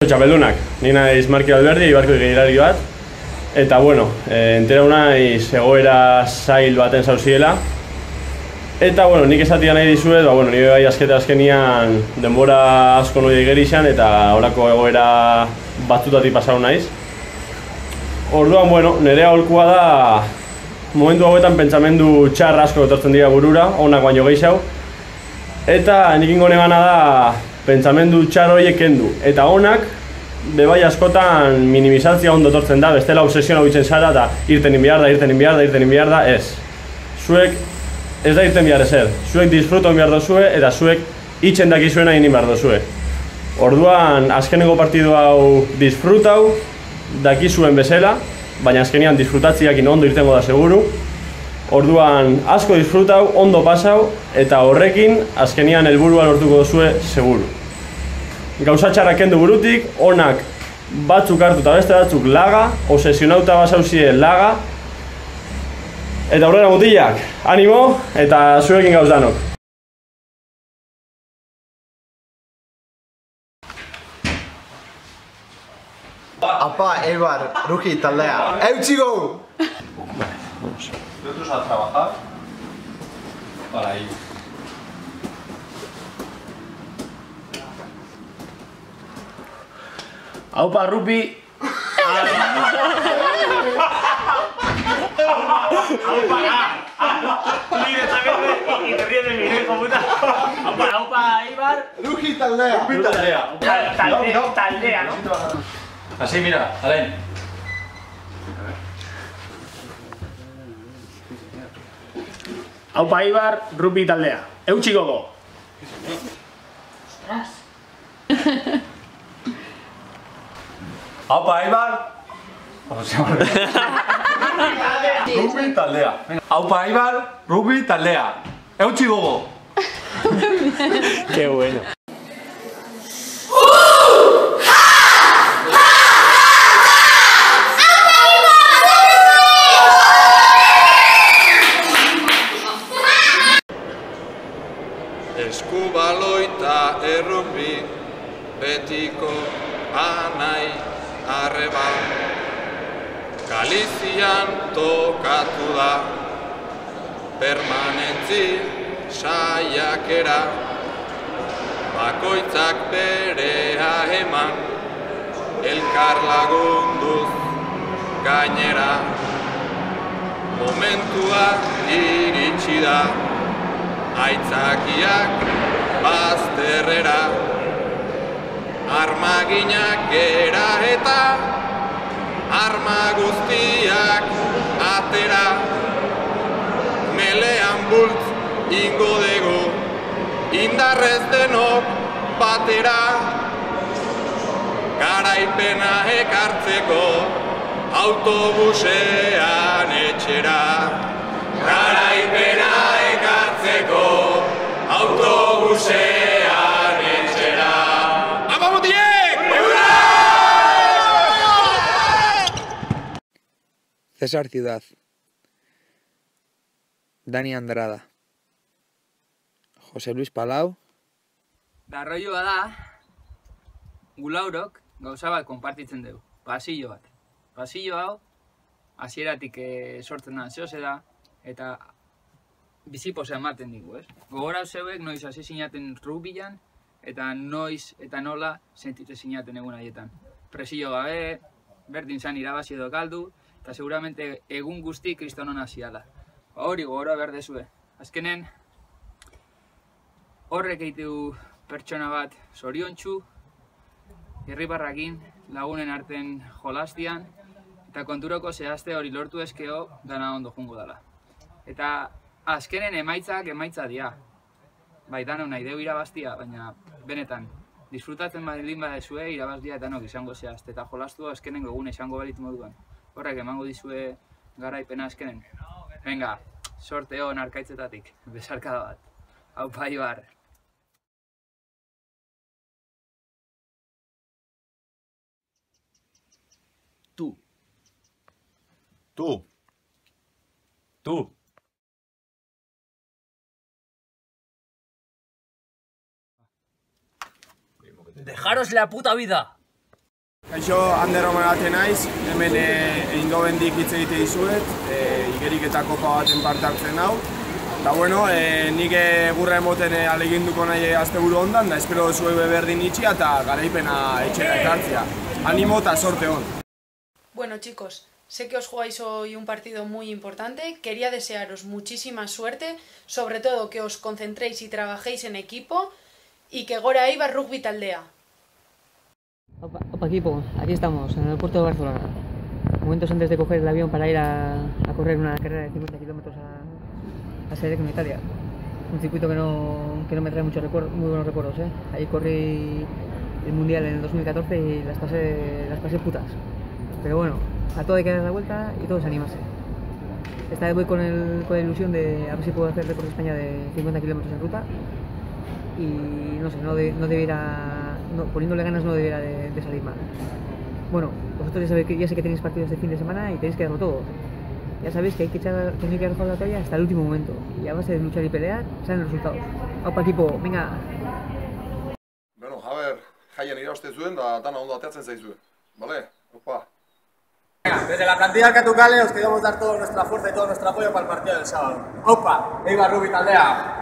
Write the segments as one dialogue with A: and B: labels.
A: Txapeldunak, ni naiz Marki Alberdi, Ibarko gehiagari bat. Eta bueno, entera naiz egoera zail baten zauziela. Eta bueno, nik esatia nahi dizuet, nire bai azkenian denbora asko noi egerixan eta horako egoera batzutatik pasau naiz. Orduan, nire aholkua da momentu hauetan pentsamendu txar asko etortzen dira burura, onak baino gehiago. Eta nik ingo negana da pentsamendu txar horiek kendu. Eta onak, bebai askotan minimizatzia ondo etortzen da, bestela obsesioa bitzen zara eta irten behar da, ez. Zuek ez da irten behar ezer, zuek disfruton behar dozue eta zuek itxen dakizuena egin behar dozue. Orduan, azkeneko partidu hau disfrutau, dakizuen bezala, baina azkenian disfrutatziakin ondo irtengo da seguru. Orduan, asko disfrutau, ondo pasau, eta horrekin azkenian helburua lortuko dozue seguru. Gauza txarrak kendu burutik, onak batzuk hartu eta beste batzuk laga, obsesionauta basauzie laga. Eta aurrera mutilak, animo eta zuekin gauz danok.
B: Apa, Eibar, Ruki taldea. ¡Eutxigo!
C: Nosotros a trabajar para ir.
D: Aupa, Rupi. Y te ríes de mi hijo, puta. Aupa, Eibar.
B: Ruki taldea.
C: Rupi taldea.
D: Taldea, ¿no?
C: Así, mira, Alain.
D: Aupa, Eibar, Rupi taldea. Eutxi gogo.
C: Aupa, Eibar. Rupi taldea. Aupa, Eibar, Rupi taldea. Eutxi gogo.
D: Qué bueno.
E: Eskubaloita errumbi, betiko anai arreba. Galizian tokatu da, permanentzi saiakera. Bakoitzak berea eman, elkar lagunduz gainera. Momentua iritsi da, aitzakiak bazterrera. Armaginak gera eta arma guztiak atera. Melean bultz ingo dugu, indarrez denok batera. Garaipena ekartzeko autobusean etxera. Garaipena ekartzeko autobusean etxera. Apa mutiek!
F: César Ciudad. Dani Andrada. José Luis Palau.
G: Darroioa da, gulaurok gauza bat konpartitzen dugu, pasillo bat. Pasillo hau, hasieratik sortzen da zehose da, eta bizipoza ematen digu, ez? Gogorau zeuek noiz hasi sinaten rugbian, eta noiz eta nola sentitzen sinaten egun haietan. Presillo gabe, berdin zan irabazi edo galdu, eta seguramente egun guzti kristonon hasiala. Hori gogora behar dezue. Azkenen, horrek eitu pertsona bat zoriontsu, irribarrakin, lagunen arten jolastian, eta konturoko zehazte hori lortu eskeo dana ondo jungo dela. Eta azkenen emaitza dira. Bai, dano nahi deu irabaztia, baina benetan, disfrutatzen badin badezue irabaztia eta nok izango zehazte, eta jolastu azkenen gogun izango balitu moduan. Horrek emango dizue garaipena azkenen. Venga, sorte hon arkaitzetatik, besarkada bat. Aupa, Eibar.
C: Tú.
H: ¡Dejaros la puta vida! Kaixo, Ander Romanate naiz, hemen Eindhovendik hitz egite dizuet, igeriketa kopa baten parte hartzen hau. Eta bueno, nik gurra emoten aleginduko nahi asteburu hondan, da espero zuen berdin itxia eta garaipena etxera ekartzea. Animo eta sorte hon.
I: Bueno chicos, sé que os jugáis hoy un partido muy importante, quería desearos muchísima suerte, sobre todo que os concentréis y trabajéis en equipo y que gora Eibar Rugby Taldea.
J: Opa equipo, aquí estamos, en el puerto de Barcelona. Momentos antes de coger el avión para ir a correr una carrera de 50 kilómetros a Serecno, Italia. Un circuito que no me trae muy buenos recuerdos. Ahí corrí el Mundial en el 2014 y las pasé putas. Pero bueno, a todo hay que dar la vuelta y todos animarse. Esta vez voy con la ilusión de a ver si puedo hacer récord de España de 50 kilómetros en ruta. Y no sé, no debiera... poniéndole ganas no debiera de salir mal. Bueno, vosotros ya sé que tenéis partidos de fin de semana y tenéis que darlo todo. Ya sabéis que hay que arrojar la toalla hasta el último momento. Y a base de luchar y pelear, salen los resultados. Opa equipo, venga!
K: Bueno, a ver, jaian irauzte zuen da dana ondo ateatzen zaizue. ¿Vale? Opa.
L: Venga, desde la plantilla Catucale os queremos dar toda nuestra fuerza y todo nuestro apoyo para el partido del sábado. ¡Opa! Eibar Rugby Taldea!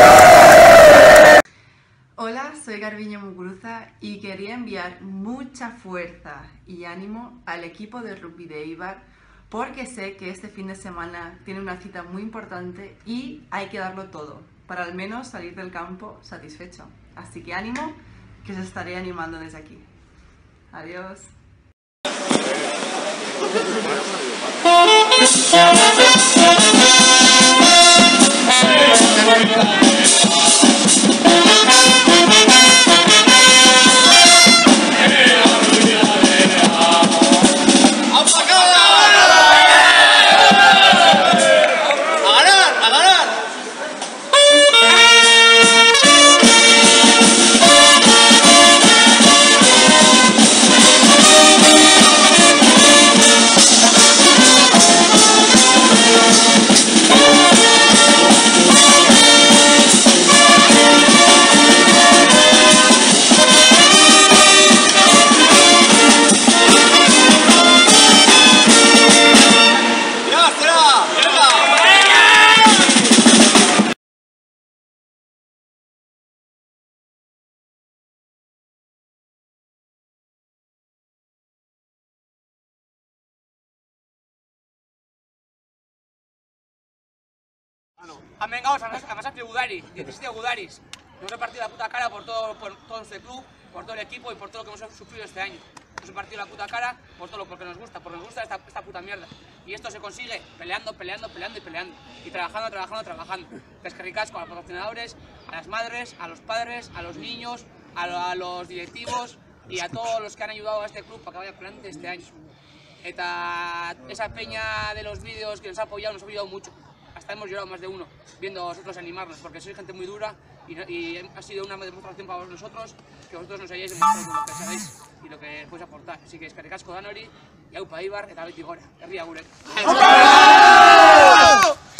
M: Hola, soy Garbiñe Muguruza y quería enviar mucha fuerza y ánimo al equipo de rugby de Eibar porque sé que este fin de semana tiene una cita muy importante y hay que darlo todo para al menos salir del campo satisfecho. Así que ánimo, que os estaré animando desde aquí. Adiós.
G: Han vengado a Masacre de Gudaris, 17 Gudaris. Nos ha partido la puta cara por todo este club, por todo el equipo y por todo lo que hemos sufrido este año. Nos ha partido la puta cara por todo lo que nos gusta, porque nos gusta esta puta mierda. Y esto se consigue peleando y trabajando. Descarricasco a los patrocinadores, a las madres, a los padres, a los niños, a los directivos y a todos los que han ayudado a este club para que vaya adelante este año. Esa peña de los vídeos que nos ha apoyado nos ha ayudado mucho. Hasta hemos llorado más de uno viendo a vosotros animarnos, porque sois gente muy dura y ha sido una demostración para nosotros que vosotros nos hayáis demostrado lo que sabéis y lo que podéis aportar. Así que eskerrik asko danori, y aupa Eibar eta beti gora. Herria gure.